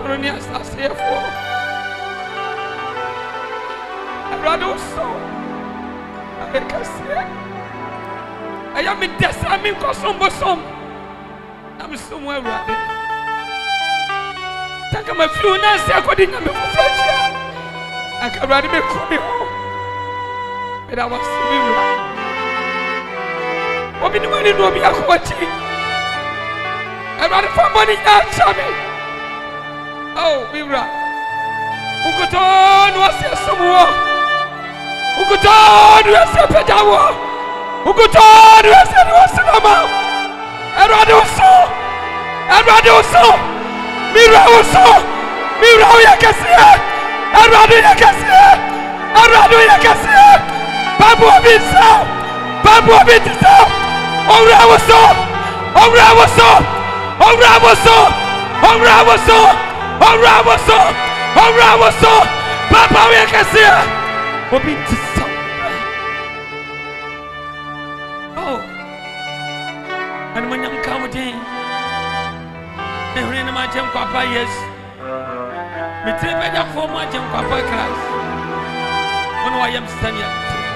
Soronia Sasia for Radoso. I can say I am in Desamin Cosombosom. I'm somewhere ready. Take my flu and say, according to me, I can ready me home. But I was still Obi ni wani no bi akwachi. Everybody for money na chami. Oh, Bibra. Ugoto no ase somuo. Ugoto no ase pedawo. Ugoto no ase no sinama. Everybody also. Mira also. Mira yakasiya. Everybody yakasiya. Babu abisa. Babu abisa. Onrawoso. Papa we can see. Obi tisa. Oh. And when you come again, every na jam papa yes. Me trebe da for ma jam papa class. When I am standing.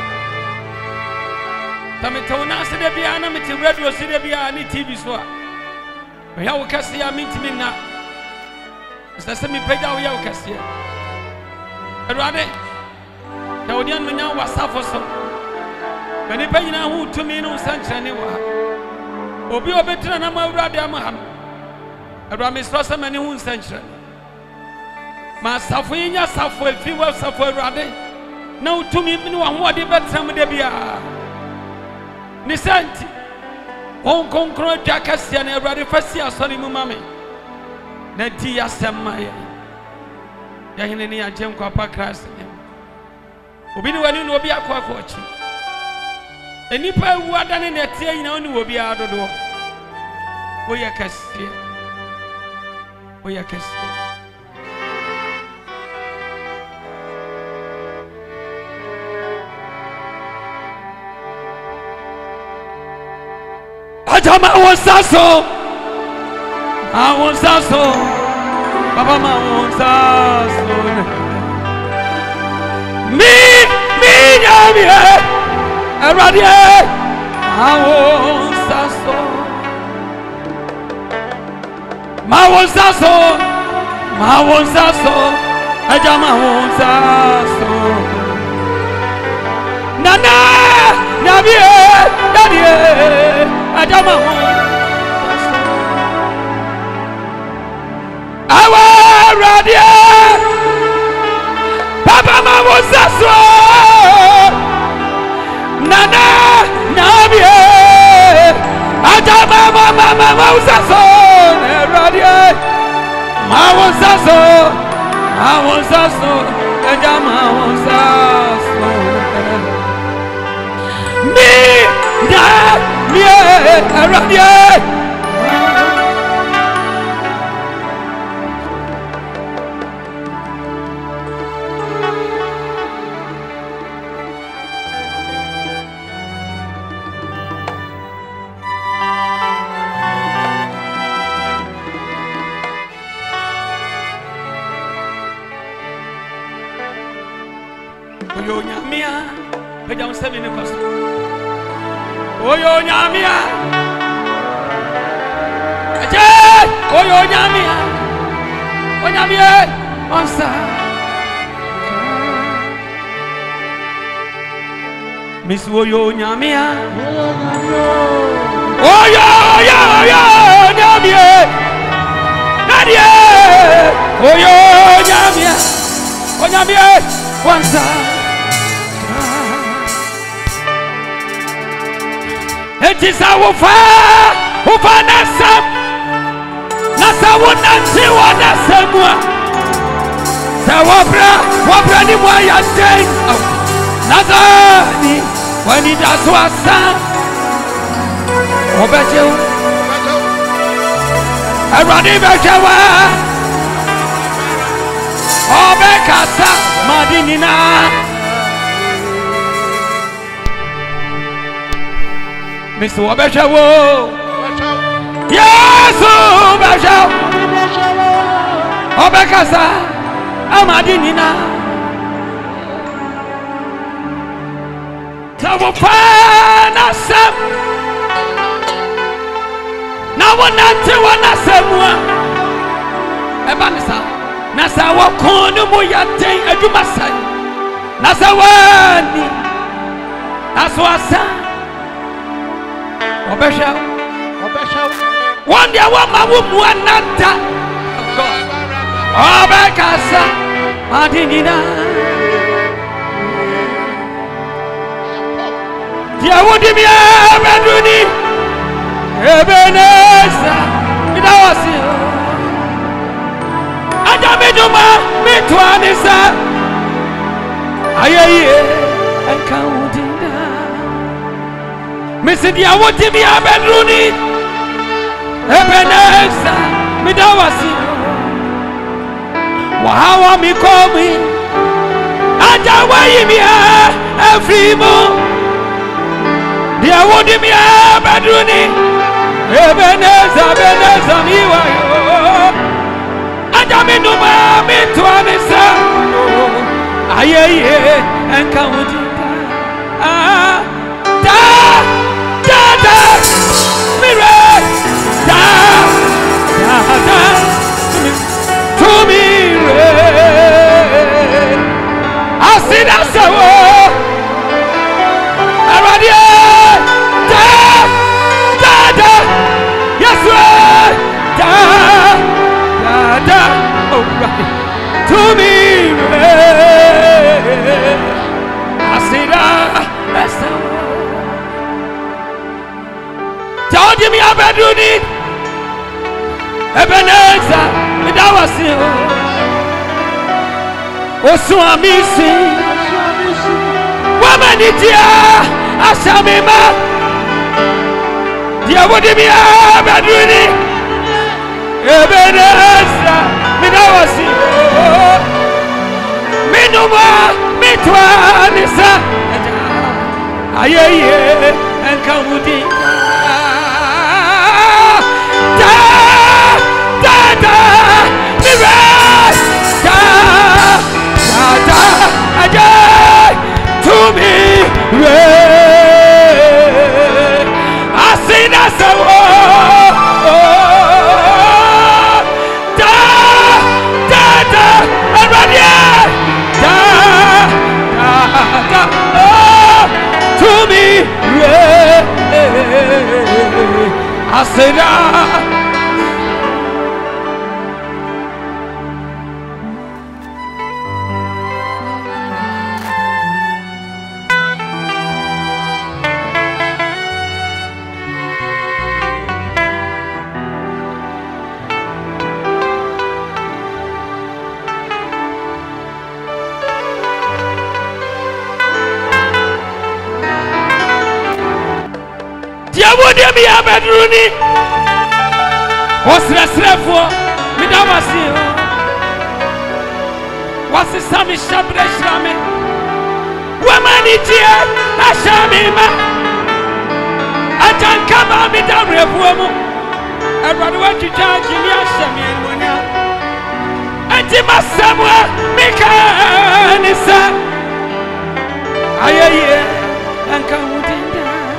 Tametona se de bia na meti radio se de bia ni TV so a. Me ya wo kase ya mintimi na. Sase mi pega wo ya wo kase. Erade. Ya wo dian menya wasafo so. Bani pa nyina hu tumi no sanchane wa. Obi obetra na ma urade ama. Erade me so se mani hu sanchane. Ma safo nya safo efi wa safo erade. Na utumi ni wa hu ade betra mu de bia. Nisanti konkro jakasia na Awurade fasi asori mu mame na di asema ya hene ni agem kwa pa Christ obi ni wani no obi akwa akwachi enipa ewu adane na tie nyina oni obi adodo wo yakasia Ajama wonsaso Baba ma wonsaso Mi nyami Eradi Ma wonsaso Ajama wonsaso Nana nyami Daddy Adama Awa radio Papa Mamosaso Nana Nabie Adama Mama Mamosaso Radio Mamosaso Adama Mamosaso Mi da Radio Oyo nyamia peja usemi ni kosa Oyo nyamia Aje Oyo nyamia Onyamia Onsa Miss Oyo nyamia Oyo nyamia Nadie Oyo nyamia Onyamia Onsa It is our fire, Ufanasam Nasawunanti Wanasamwa Sawabra ni mwaya day Nazani Wanidaswasa Obejew Arani Bejewa Obekasa Madinina Mr. Obeshawo Yesu Obeshawo Obekasa amadinina tawopana sam na wonante wana semwa ebanisa na sa wakonu mo yaten aduma sai na sa wani na so asa obesha one dia wa mawu mu ananta God Obekasa adinina dia wodi mi abeduni Ebeneza idawasi ajamejuma mitwanisa ayeye enkaudina misidi awoti mi abeduni Ebeneza midawasi wahawa mikomi ajawayi mi afrimo dia wodi mi abeduni Ebeneza miwa yo Ajaminuma mitwanisa ayeye enkaudita da mire da to mire asida sawo aradia to me, Asira, tell me about it. Ebeneza, midawasi, Osuamisi, Wamanitia, Asamima, Diawodimia, Baduni, Ebeneza, midawasi, Minuma, Mitwanisa, Ayeye, and Kamudi. To me, I see that so. To me, I say that. Diawodemi abedruni osresrefo midawasi wasi sami shabre shrame wamani tie ashamima atankaba midawrefuomu erwade wachicha jimi ashami monya enti masamwa mikanisa ayeye ankamudinda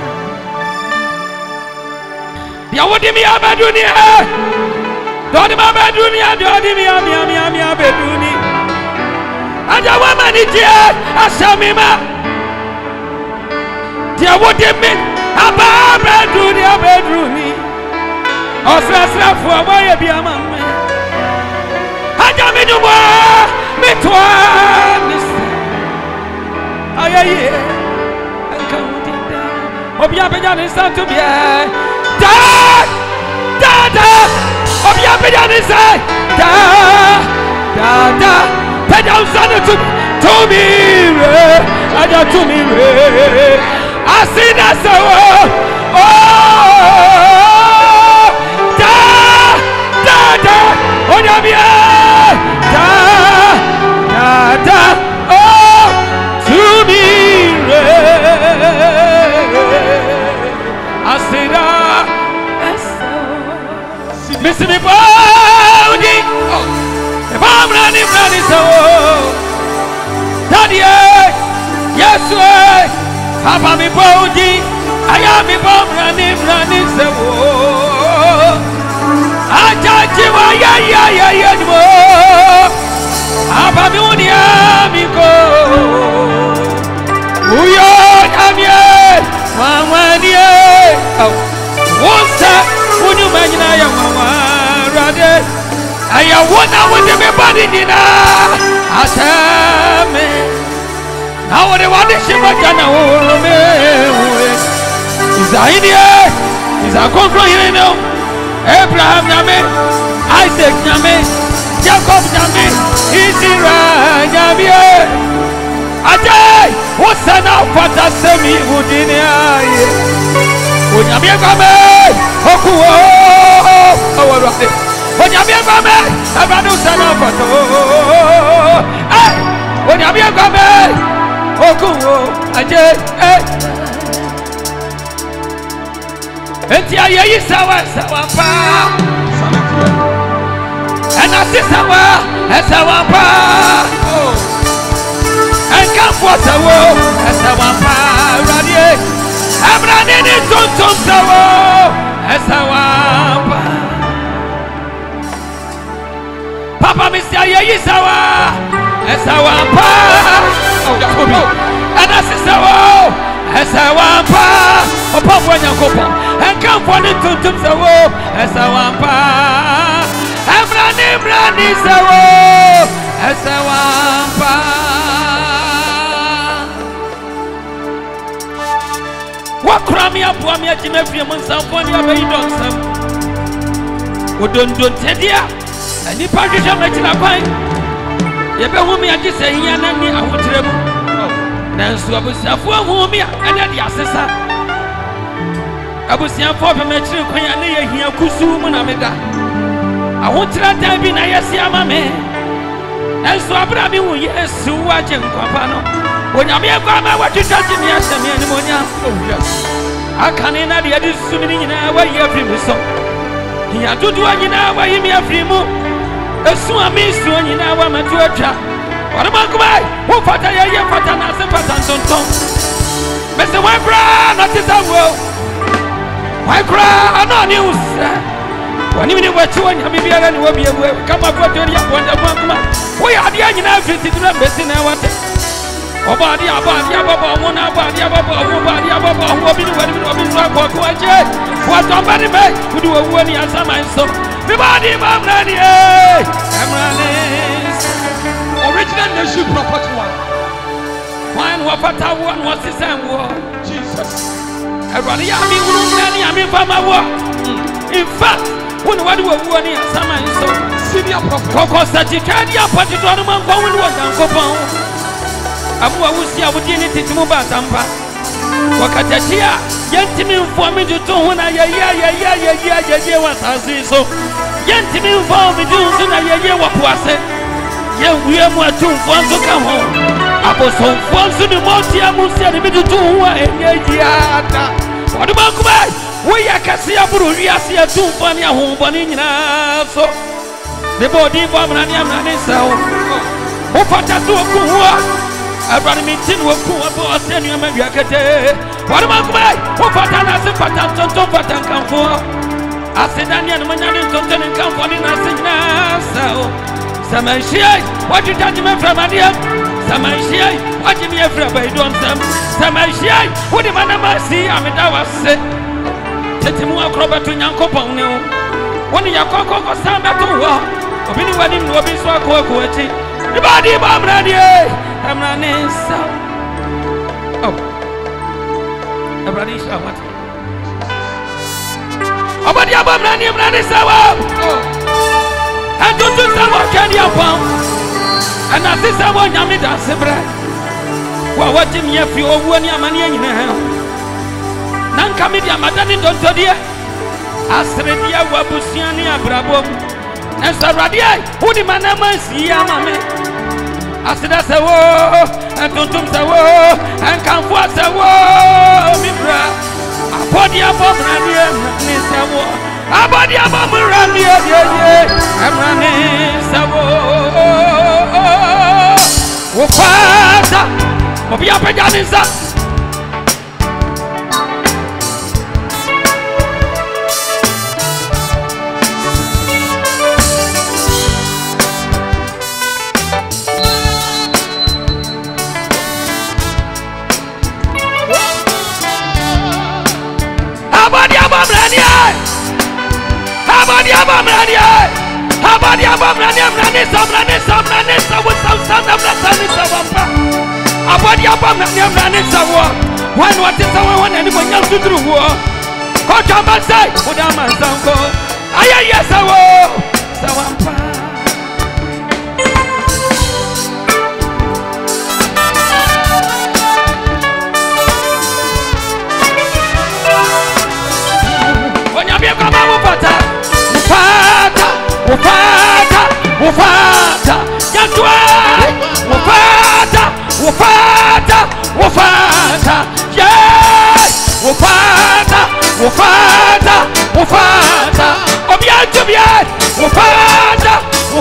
Diawodimi abedunia Dodimi abedunia Dodimi abeduni Ajawamani tie Asamima Diawodimi abeduni Osrasrafu abaye biamame Ajaminuwa mitwanisa Ayeye Enkamudinda Obiabeja nisantumye Da Obia Bejanisa Da Pedalzana to me Aja to me Asina so Oh Da Onyamia Da Oh to me Asina Missy me body, if I swear. Papa mi body, I am mi bomb running so. I touch you, yeah, more. Papa mi unia mi go. Uyo kamye, mama niye. Once, when you imagine I am mama, rather. I want with everybody dinner. I tell me. Now what I want to see my Jana is a India, is a concrete, Abraham Yame, Isaac Yame, Jacob Yame, Israel Yame. Ajay, what's an outfit that semi would in the eye? When Yame come, Okuo, when Yame come, I ran out of photo. When Yame come, Okuo, Ajay, Etia ye sawa pa, and I see sawa pa, and come for sawa pa, radie, I'm running into sawa pa. Papa Mr. Ye sawa pa. And I say, as I want pa, upon one young and come for the two to as I want pa. I'm running, so as I want pa. What crammy up one yet in every month, someone you have done some. What don't tell you, and the partition making a pine. You be whom I just say, and I want to Nansu abusiafo hu mi ene de asesa abusiafo pe mechire kwanya ne yehia kusu mu na meda ahotra dan bi na yesi ama me nansu abra mi hu Yesu waje nkwapa no onyame kwa ma watwitwa mi asemi ani monya owura akane na de ade sumi ni nyina wa yi afri mu so ya dudu anyina wa yi mi afri mu esu amisu anyina wa matu atwa what am I going? Who fata ye fata na se fata tonton. Mese why cry not this world? Why cry? I know news. When you know what you want, maybe I will be able to come up with your wonder one. We are the engineer visiting the best in our day. Obadi abadi ababa wona abadi ababa who be the one who be so kwaje. What somebody make who do a one answer my son. Everybody I'm running. Original nation property one. One wapata one was the same war. Jesus. Everybody yami wunani yami fama war. In fact, when what do we want in summer is so Senior prophet. Coco Satikadi apart to one man going was Uncle Abu Awusi Abudini Titumuba Tampa. Wakatatia, Yentimi for me to do when I was as so. Yentimi for me to do what was it. We are more to want to come home. I was so far to the Monty Amusia, the middle to what about my? We are Cassia Buria, see a 2 funny home, but in so the body bomb and I'm so. Who fought us to a cool? I ran a meeting with cool boss and you may be a cat. What about my? Who fought us a pattern to pattern come for? I said, Daniel Manan to come for the Nassau. Samashia, what you touch me from Adia? Samashia, what you mean from by doing some? Samashia, what the man I see, I'm in our set. Tetimu acrobat to Yanko Pony. One of your cocoa for some battle war. Of anyone in Robin Swako. The body bomb radio. I'm running so. Oh, a brother, what? About the bomb running so. Oh. I don't do someone can you found. And I see someone Yamida Sebra. Well, what in your few of 1 year money in the hell? Nankamedia Madani don't tell you. Asredia Wabusiania Brabo. And Saradia, who the man must see Yamame. I said, that's a war, and don't do the war, and come for the war, Mibra. A body above Radia, Miss War. Abadi abamu rani ye amrani sabo wofata obi Apajanisa. When what is someone anyone else to do? Coach Amasai, Udama Sanko. Ay, yes, I will. Sawampa. When you become a Mufata, Mufata, Yatua, Mufata, yes, Mufata, Obiantubian, Mufata,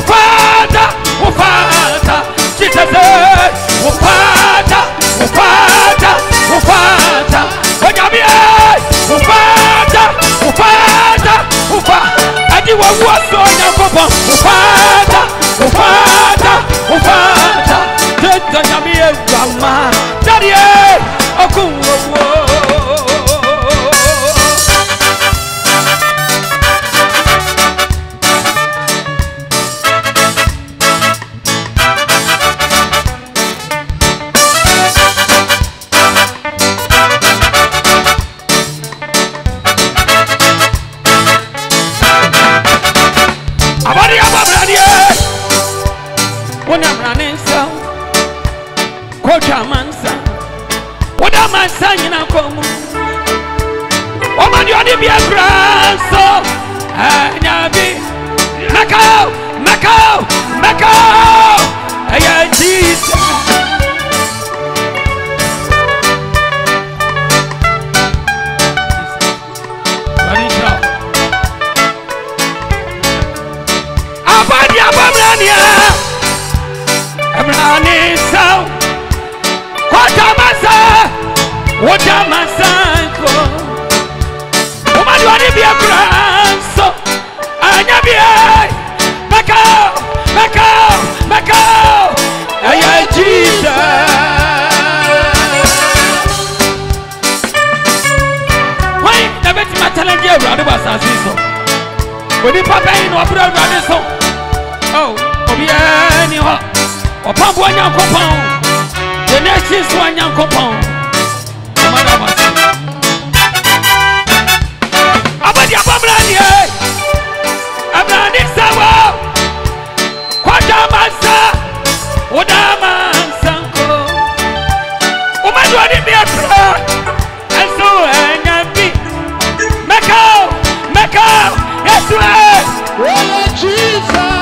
Jesus, Mufata, Mufata, and you were what's on your papa, Mufata, Tanyamia, Grandma, Daddy, when I'm running so, Coach Amansa, what am I saying? I'm coming. Oh, man, you are the beer grass, so and I'll be Macau, hey, Jesus. I'm running so. What am I saying? Woman, you want to be a grand so. I never Macau. Hey, Jesus. Why never see my talent here? Rather was as so. When you papa in or brother so. Oh, yeah, upon one young compound, the next is one young compound. About your Babrania, I'm not in Sawa. Quatamasa, Odama, Sanko. Woman, you are in the after, and so I am be Macau, yes, Jesus.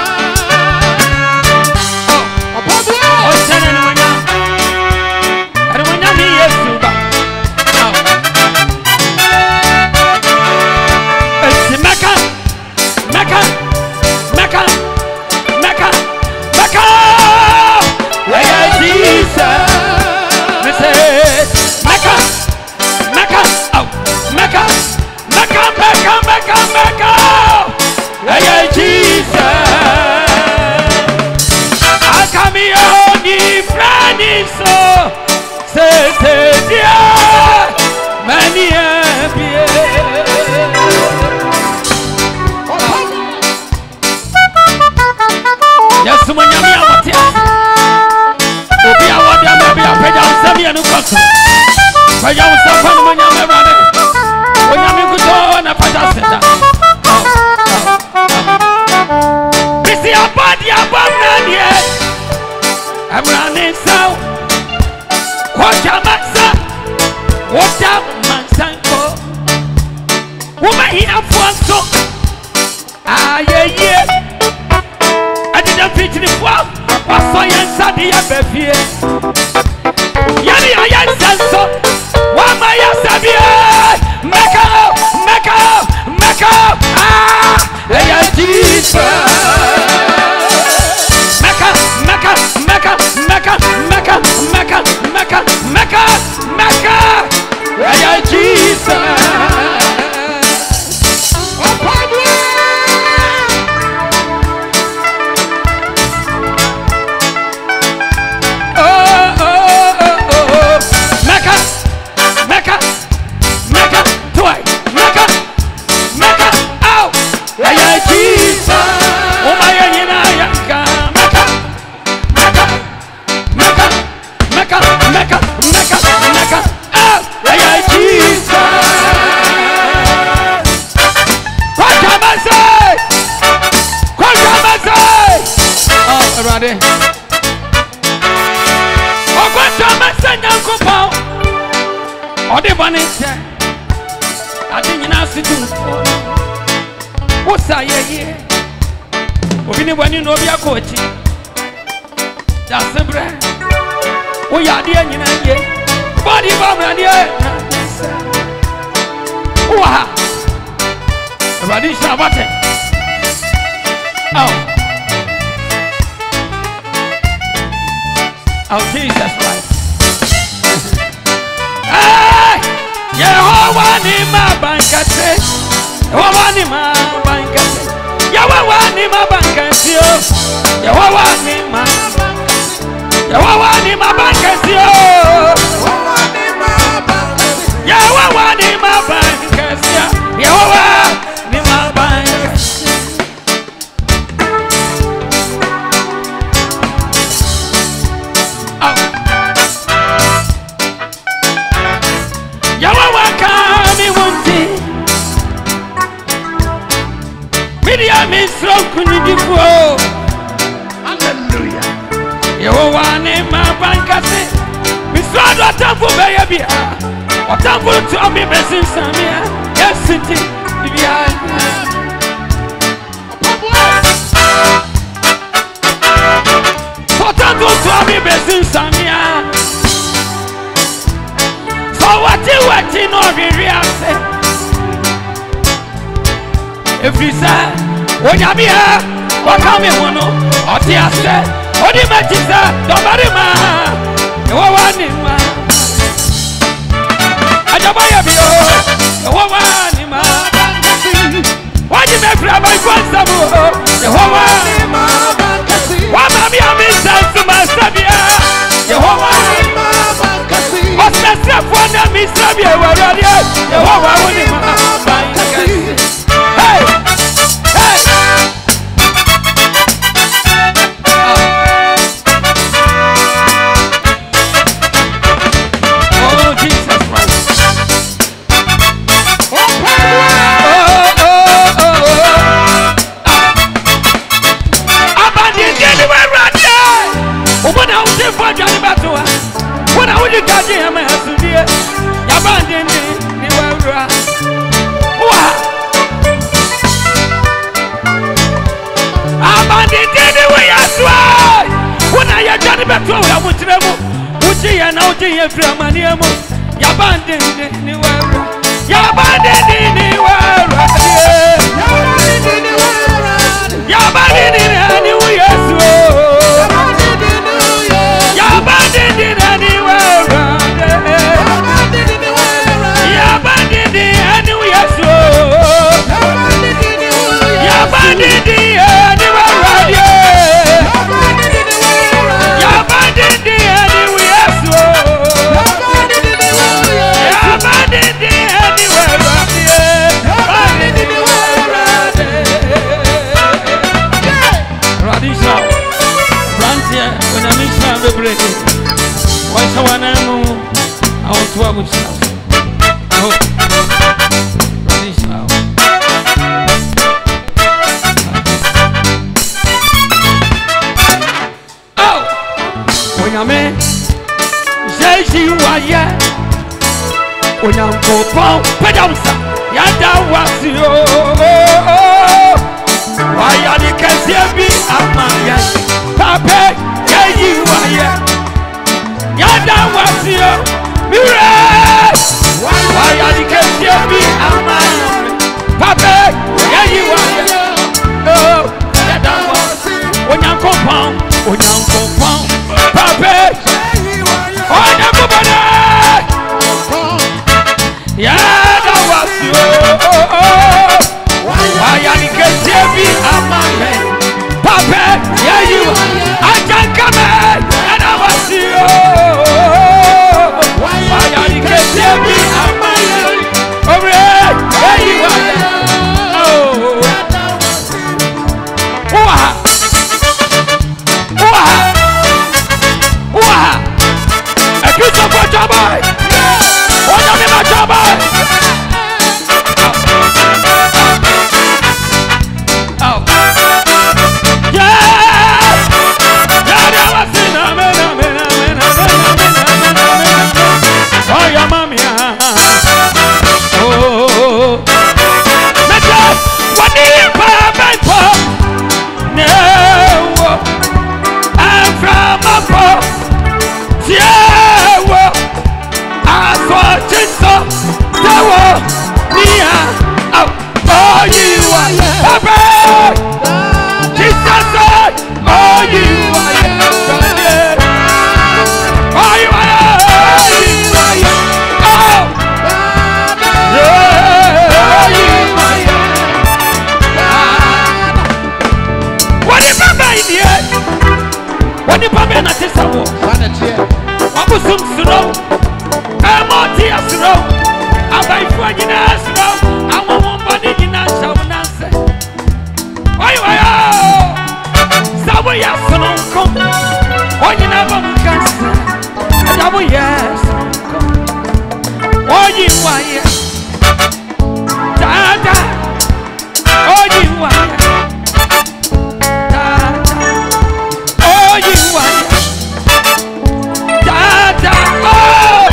I'm running so. What am I saying? Woman here for so. Ah, yeah. I didn't fit in the wall. I saw you inside the baby. Yani, I said so. What my Sabia? Make up. Ah, yeah, Jesus. Mecca. Everybody. Oh, what time I send Uncle Paul? Or the one is there. I didn't ask you to. What's I here? When you know we are coaching. That's the brand. We are the end. Body bomb and wow. Radisha Bate. Oh, Jesus Christ. Hey! Yehovah ni mabankate. Yehovah ni mabankate. Yehovah ni mabankate. Yehovah ni mabankate. Yehovah ni mabankate. Yehovah ni mabankate. Yehovah ni mabankate. Yehovah kami wonti. Media mi strong kunidifo. Hallelujah. Yehovah ni mabankate. Mi strong atamfu beyabia. Atamfu to mi besin samia. Yes city bibia. Atamfu to mi besin samia. What you know, react. If you say, when you're here, what come in one? Or the answer, or the magic, don't worry, man. You want him, man. I don't buy a bill. You want him, man. Why you make me my friends? You want him, man. Why, mommy, I'm in sense to my study. You want him, man. Step one and me stab you already. You want him, man. Hey, hey. Oh, Jesus Christ. Abandoned anywhere right there. When I was in for Johnny Batua. When I would get him as to dear, Yabandin, you were right. Abandoned anyway as well. When I had done back to I would travel, would you and out here from Maniamo? Yabandin, you were right. Yabandin, you were right. Yabandin, anyway as well. Yabandin, Jesus, oh, you are it. Oh, you are it. Oh, you are it. What if I'm in here? What if I'm in a tissue? I'm a slow. I'm a tear slow. I'm a friend in a slow. I'm a woman in a show. Why you are? Somebody else don't come. Why you never can say? And I'm yes. Why you are? Dada. Oh, you are. Dada. Oh, you are. Dada. Oh.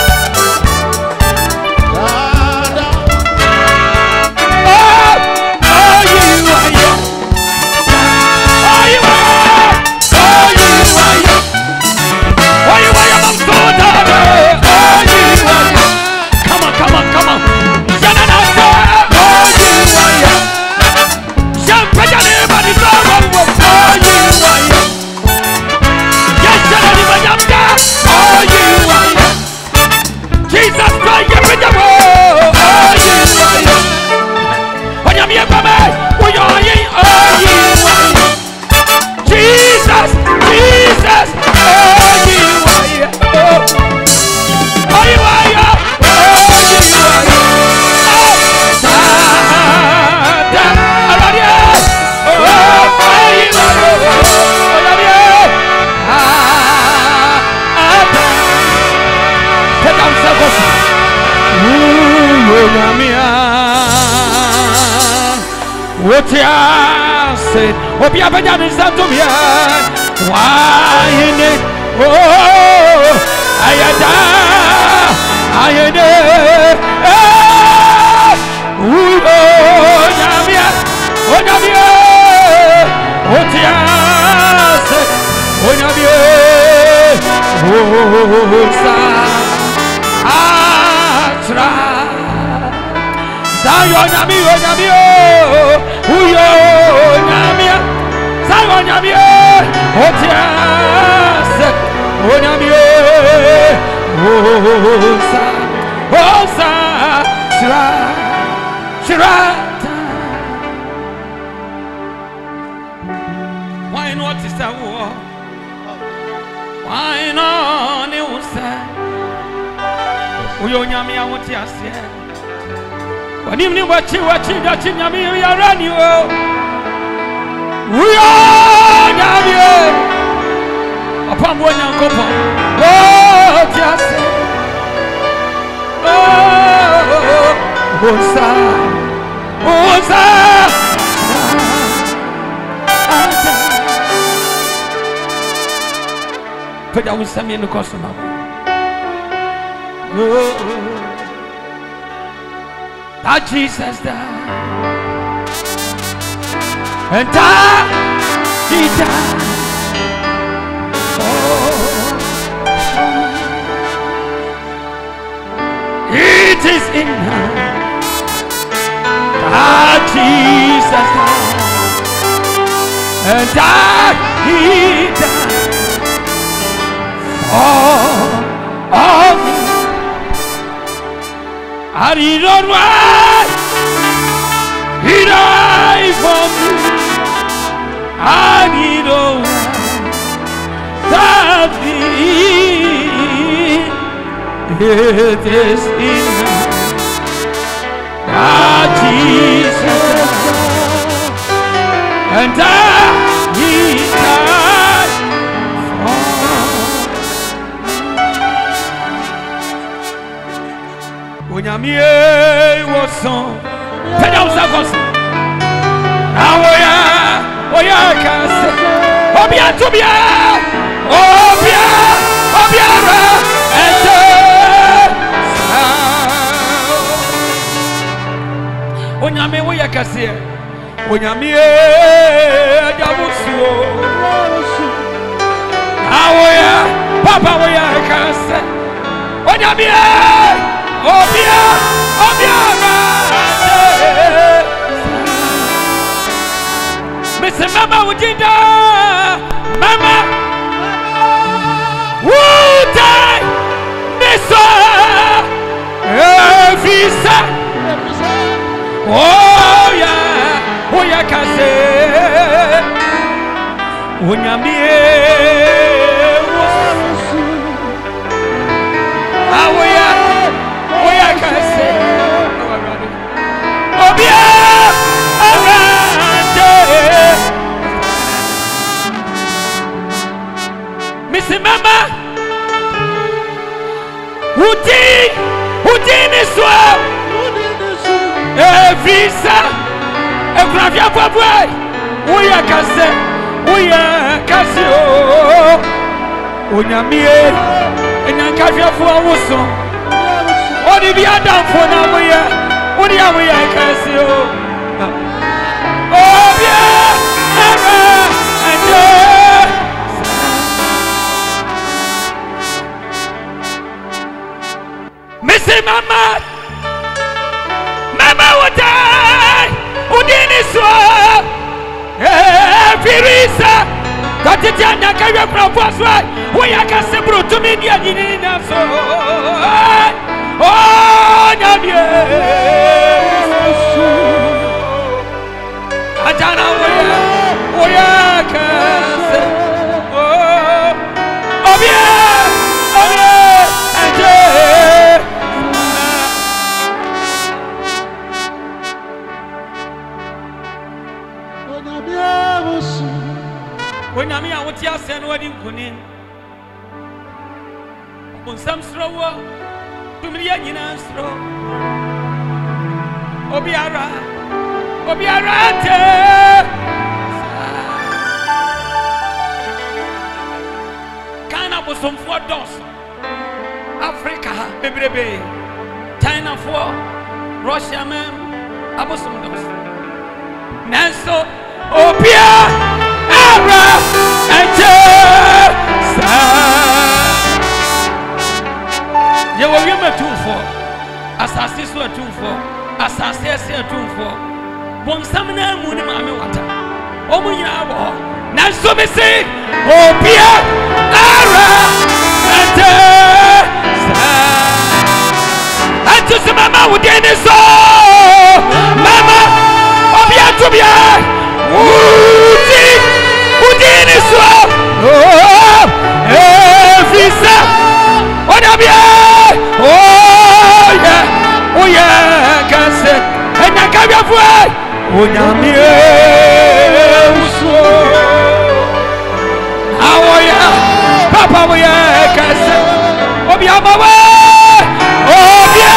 Said, oh, be a bad is that to me. Why in it? Oh, I had oh, Namia, oh, Namia, oh, Tia, oh, Namia, oh, Sa, Atra, Zion, Namia, Namia. Uyo nyamia, sawa nyamia, otiase, o nyamia, osa, osa, shirata. Why not is that war? Why not ni usa? Uyo nyamia otiase. Wanimni wachi dachi nyami ya rani wo. Uyo nyami o. Apambo nyankopo. Oh tiase. Oh osa. Osa. Peda usami no kosoma. Oh. That Jesus died, and He died. Oh, it is in her that Jesus died, and He died for all me. And He don't rise, He died for me. And He don't rise, it is in that Jesus died, and He died for me. Onyamie was on pedals. Oya kase obia tobia obia ete onyame oya kase onyame ajabusuo awoya papa oya kase onyame obia mama ujinda mama wutai nisa visa oh ya kase unyamie oya kase obia Missy Mama, Houdini soir, Visa, et Gravia Pabouay, Ouya Kassé, Ouya Kassio, Ounamie, et Nankavia Fouamousson, Olivia Danfona, Ouya Kassio, oh bien, Missy Mama, Mama would die. Udini swa, Virisa. Got it down. Now can you propose right? We are going to bring to me the idea. So, oh, Namie. I don't know where we are going to. Oh, yeah, oh, yeah, and when I mean, I want to send wedding kunin. On some straw, to me, in a straw. Obiara, Ghana was some 4 doors. Africa, baby, China 4, Russia, man, I was some doors. Nanso, Obia. You will give me 2-4. Assassin 2-4. Assassin 2-4. Bon samina muni mami wata. Omu yabo. Nanso me say, oh Pia, ara, ante sa. Mama udeni so. Mama, Obia tubia. Udini so. Oh, visa. Odabia. Oh yeah, kase. Ena kabia fwa. Onyamie uso. Awoya. Papa woya kase. Obia bawa. Obia.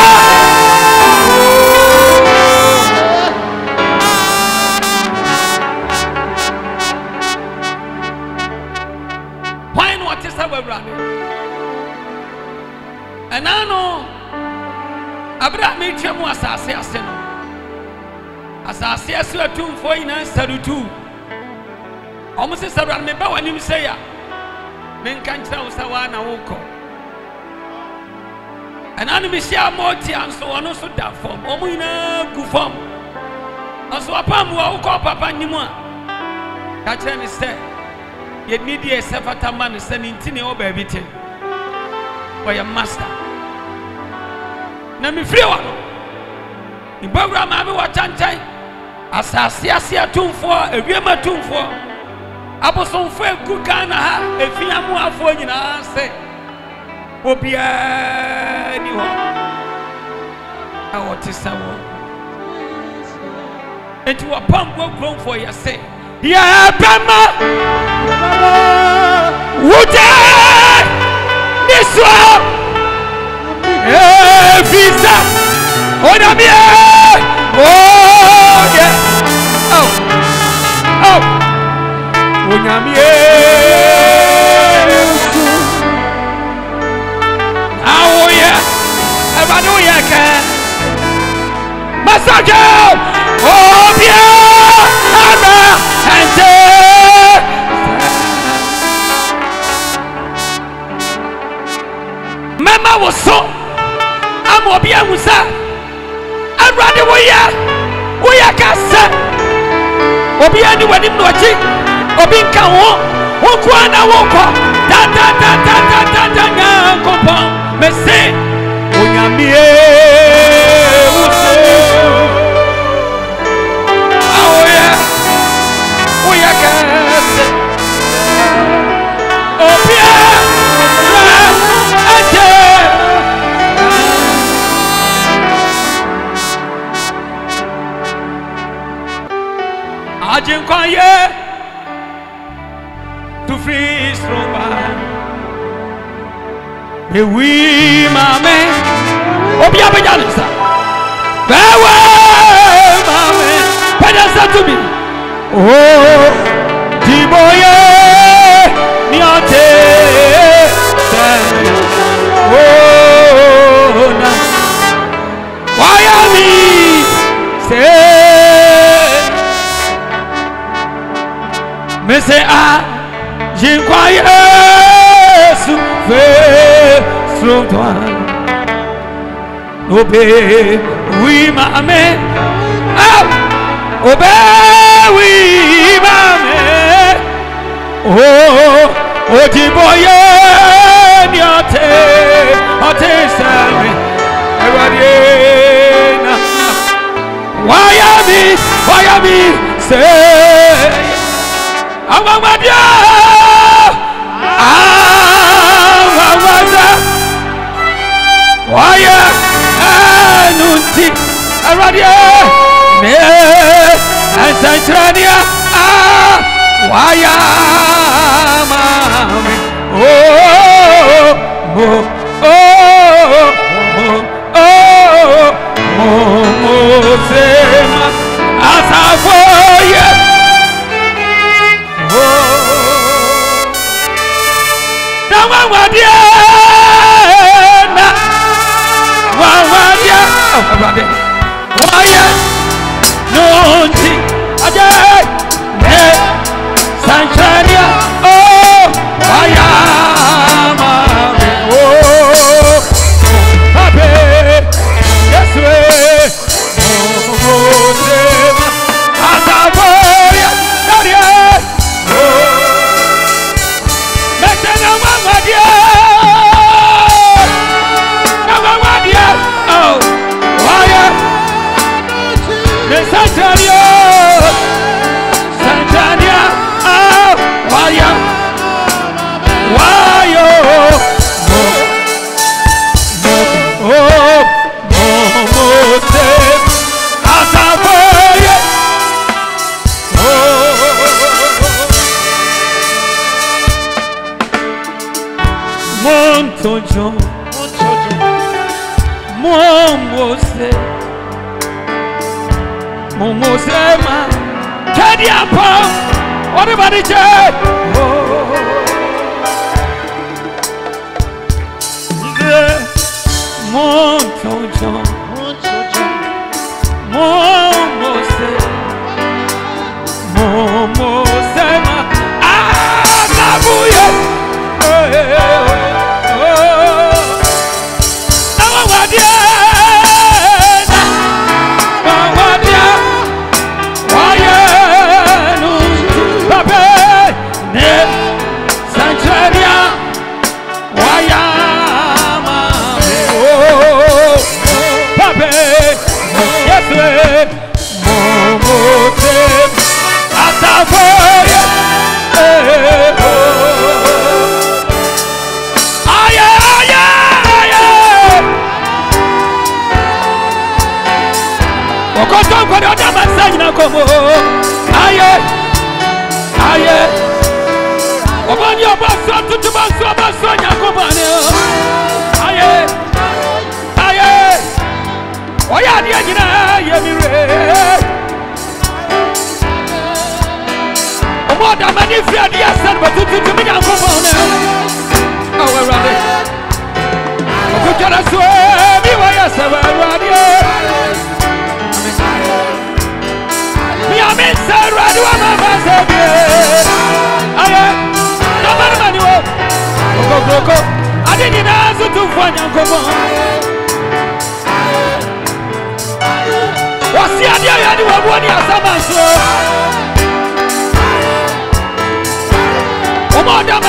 And I know Abraham Chemu Assassin. Assassin 249 almost as around me, but when you say, men can't tell Sawana Woko. And enemy share more tea and so on, also that form. Omina Gufom. Also, a palm will call Papa Nima. Catch any say. Yet need a Safata man sending Tini over everything. By your master. Nami free one. In program, I will watch and time. As I see a 2-4, a Rima 2-4. I was on fair good Ghana, if you are more for you, I say, will be anyone. I want to say, and to a pump will grow for your say. Yeah, Bama, would I? This one, visa. Oh, yeah. Oh. Unyamie. Oh, yeah. Everybody, yeah, Massage. Oh, yeah. And Mama was so. I'm Obia Musa. I'm ready. We are Cassa. Obia, you went in watching. Obinka wo ukwana woko ta nyankopo mese onyamie uso aoye oya kase obia ate ajinkwaye to free strong be we mame obia bejanisa bewe mame bejanisa to me oh diboye niote oh na why are we say me say ah jinkwaye su fe strong one obey we mame ah obey we mame oh odiboye ni ote sami ewadina why are me say awamadia waya anunti aradia me ansantrania waya mami sema asafoye wawadia waya nunti aje me sanchania oh waya mame oh pape yeswe oh sema asaboya daria oh metena wawadia oh waya Sanchania oh waya wayo mo se asaboye montojo Momosema Kedi Apo what about it Montojo Momosema Nabuye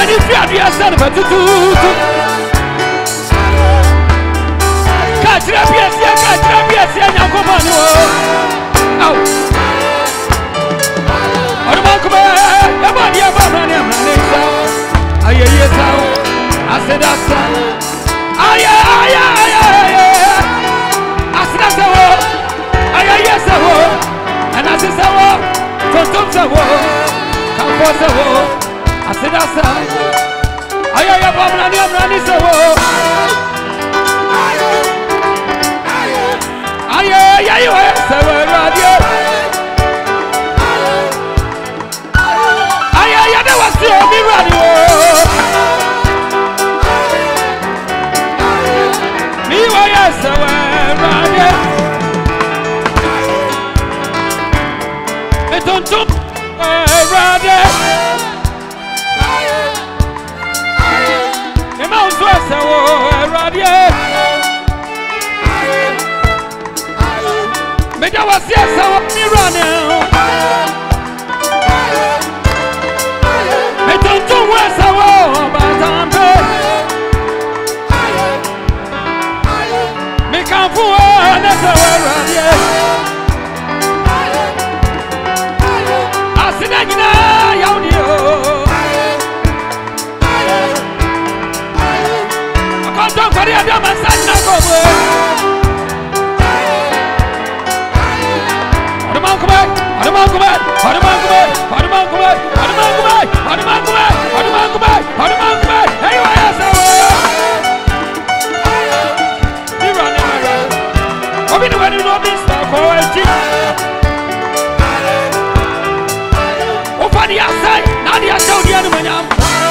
ni fi adua san batutu kachira biasia nyakobani wo au Ormankuma yabani yabani amnesa ayeye tawo asedasa aya asedasa wo ayeye sawo anasesa wo tontom sawo kampo sawo asedasa ayeye babani amnani sawo ayeye sawo radio ayeye de wasi omi radio mi waya sawo radio etontom radio ema unzo sawo radio meja wasi sawo mi radio etontom sawo batambe me kanfu na sawo radio asina nyina yaudio akonto kori adama sanna kobo hey waya sawo obi no wani no mista ko eji o fani asai na dia show dia no manyam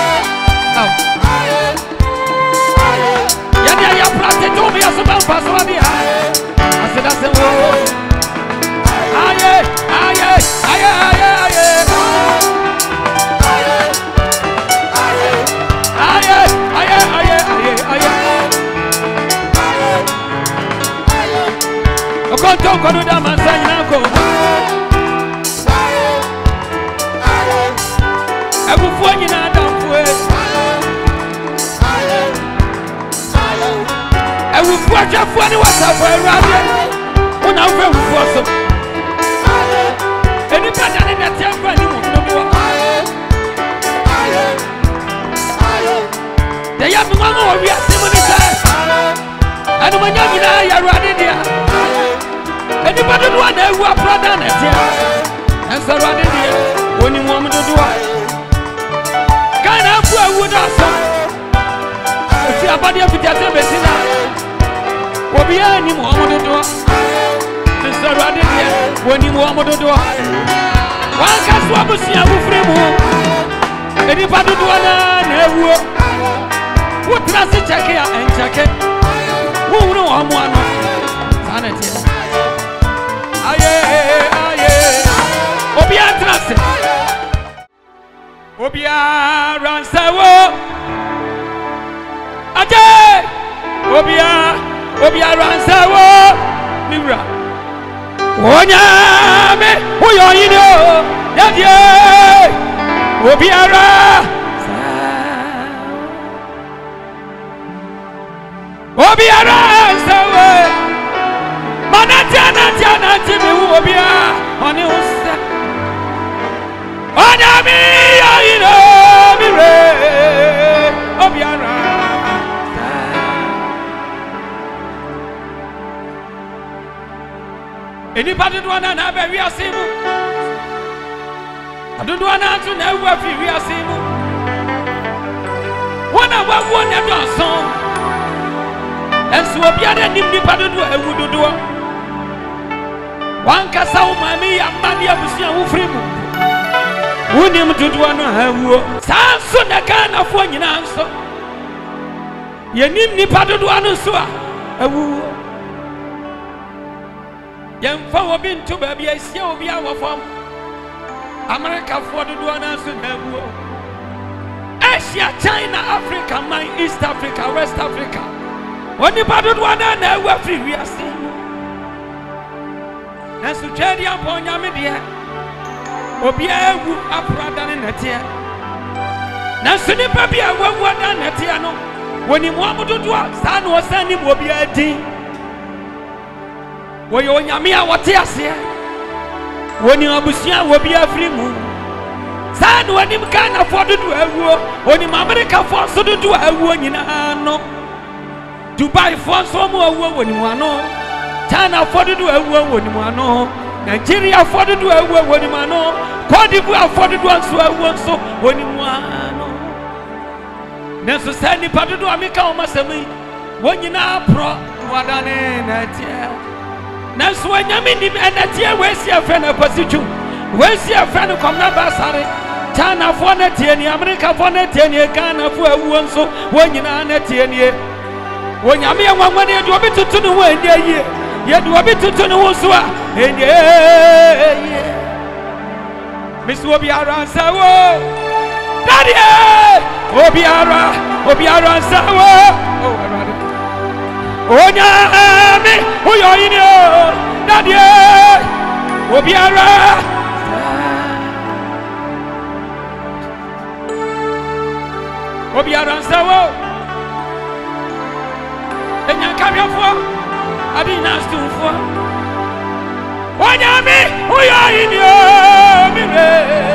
ya dia ya prate to me asaba paso dia aseda se wo aye okonto kono da masanya ko ebufu nyina damfu ebufu achafu ani wasafu erade una ufe ebufu so eni kada ni na tiafa ni mu dodo de ya mi mama o wi asemu ni sa anu manya nyina ya rade dia eni badu do na ewu aproda na tia enso rade dia oni mu am dodo kana fu ewu da so ti abade afitiate besina obi ani mu am dodo enso rade dia oni mu am dodo wanka so abusia bufre mu eni badu do na ewu wotra se cheke ya encheke wuru amu ano sanete aye obi atrase obi aransawo aje obi aransawo miwra onyame uyo yino yadie obi ara obi aransawo manatiana tibi obia oni usa onyame yino miwre obi ara eni padodo na na ba wi asimu adodo na tu na wu afi wi asimu wona wawo na do son enso obi ada nim ni padodo ewu dodo wanka sawo mami ya mami abusia wo frimu wonim dodo no hawo sanso na kana fo nyina nso yenim ni padodo no so a ewu yemfa obi ntu ba bia sia obi awofam America for do na so na ewu Asia, China, Africa, my East Africa, West Africa. When you bad one na ewu free we are seeing. And so Jerry upon Yamidia. Obi ewu aprada ne netia. na suni pa bia wawu na natia no woni mu amudodo sa na osani mu obi adin wo yo nyame a wote ase woni abusia wo bia afri mu sa na woni mkana fo dodo awuo woni America fo so dodo awuo nyina no Dubai fo so mu awuo woni mu ano China fo dodo awuo woni mu ano Nigeria fo dodo awuo woni mu ano Cote d'Ivoire fo dodo so awuo so woni mu ano Nenso sani pa dodo ameka o masemi wonyina pro wadane na tie Nenso wanyame ni enatie wesi afa na pasitu wesi afa no komna basare China fo na tie ni America fo na tie ni Ghana fo awuo nso wonyina na tie ni wonyame enwanwa ne do bitutu ne ho ende yie ye do bitutu ne ho so a ende yie Miss Obiara sawo Daddy Obiara sawo oh arade Onyame oyo yini o Daddy Obiara sawo Enya kabiafo adina stufo Onyame oyo yini o mire